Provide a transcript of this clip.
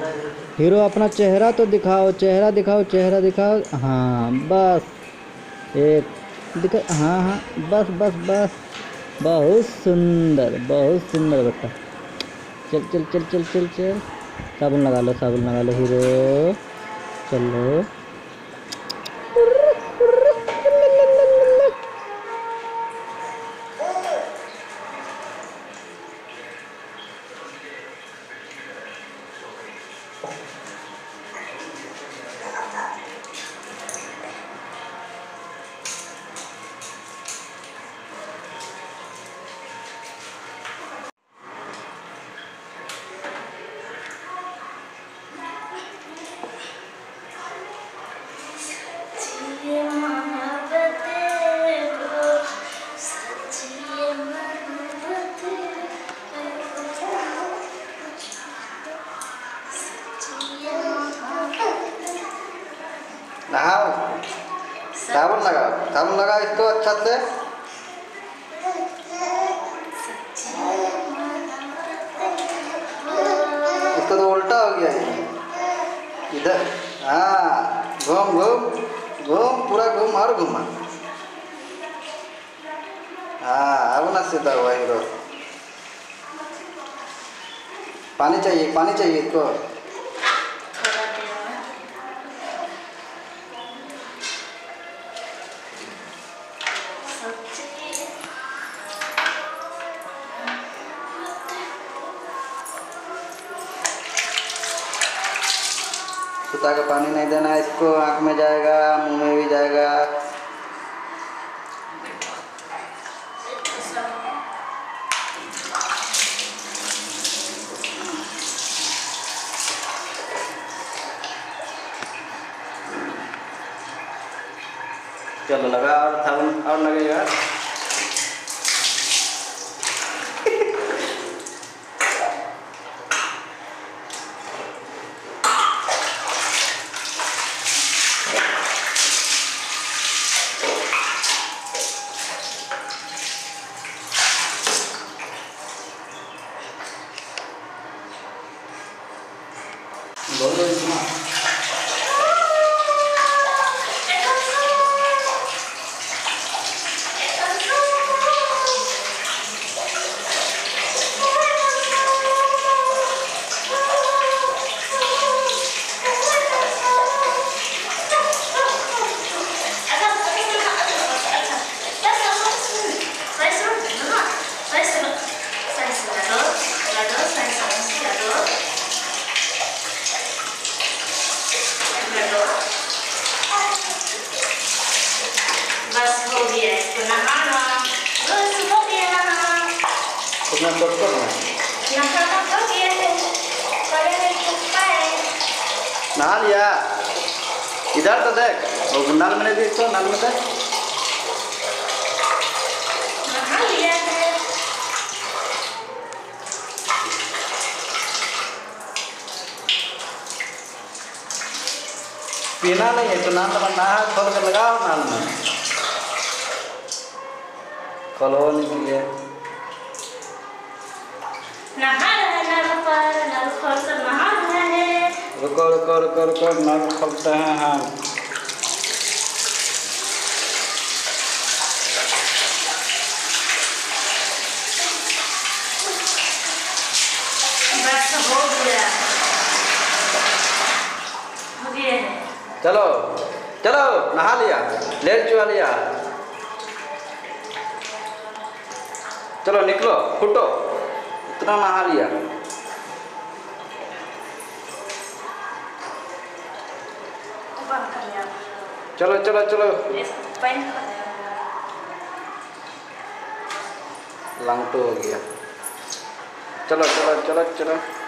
Hero अपना चेहरा तो दिखाओ, चेहरा दिखाओ, चेहरा दिखाओ। हाँ बस एक दिखा। हाँ हाँ बस बस बस। बहुत सुंदर, बहुत सुंदर बेटा। चल चल चल चल चल चल। साबुन लगा लो, साबुन लगा लो हीरो। चलो। नहाओ, साबुन लगाओ, साबुन लगाओ इसको अच्छा से। इसको तो उल्टा हो गया ये। इधर हाँ, घूम घूम घूम, पूरा घूम और घूमा। हाँ अब ना सीधा हुआ हीरो। पानी चाहिए, पानी चाहिए इसको। सुता का पानी नहीं देना इसको, आँख में जाएगा, मुंह में भी जाएगा। चलो लगा, और साबुन और लगेगा। बोलो इसमें कितना छोटा नहा लिया। इधर तो देख, वो नल में देख तो, नल में देख। पीना नहीं है तो नाल नहा खोल कर लगाओ, नाल में खोलो नहीं लिए। रुको रुको रुको रुको, नल खोलते हैं हम। बस हो गया, हो गया। चलो चलो, नहा लिया, लेट चुहा लिया। चलो निकलो, फुटो, इतना नहा लिया। चलो चलो चलो, लंगटो हो गया। चलो चलो चलो चलो।